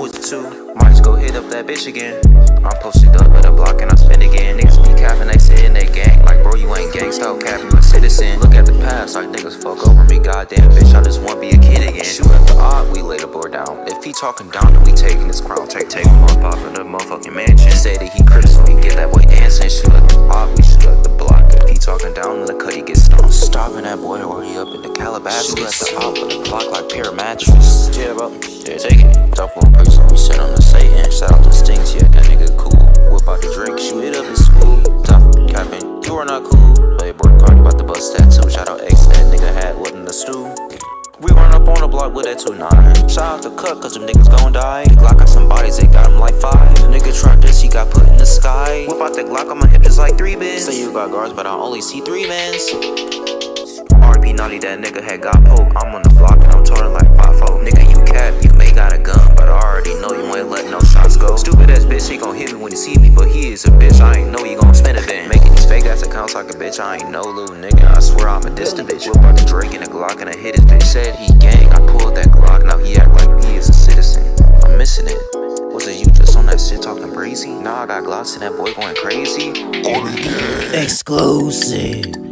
was it too? Might just go hit up that bitch again. I'm posted up at a block and I spin again. Niggas be capping, they say in they gang. Like bro, you ain't gang, stop cap, you a citizen. Look at the past, like niggas fuck over me. Goddamn bitch, I just wanna be a kid again. Shoot at the odd, we lay the board down. If he talking down, then we taking his crown. Take him on pop in the motherfucking mansion. Say that he critical, we get that boy dancing. Shoot at the odd, we shoot at the block. If he talking down in the cut, he get stoned. Starving that boy or he up in the Calabasas. Shoot at the odd with a Glock like pair of mattress. Yeah, bro, yeah, take it. Top one person, we set on the Satan. Shout out to Stings, yeah, that nigga cool. Whip out the drink, shoot it up in school. Top capping, you are not cool. Playboy Cardi about the bust tattoo. Shout out X, that nigga had what in the stew. We run up on the block with that 2-9. Shout out to Cut, cause them niggas gon' die. The Glock got some bodies, they got him like 5. Nigga tried this, he got put in the sky. Whip out the Glock on my hip, it's like 3 bins. Say you got guards, but I only see 3 mans. RP naughty, that nigga had got poked. I'm on the block and I'm toting like 5-4. Nigga, you cap, you may got a gun, but I already know you ain't letting no shots go. Stupid ass bitch, he gon' hit me when he see me, but he is a bitch, I ain't know you gon' spend it then. Making these fake ass accounts like a bitch, I ain't no little nigga, I swear I'm a distant bitch. Whip out the Drake and the Glock and I hit his bitch. Said he gang, I pulled that Glock, now he act like he is a citizen. I'm missing it. Was it you just on that shit talking crazy? Now I got Glocks and that boy going crazy. Exclusive.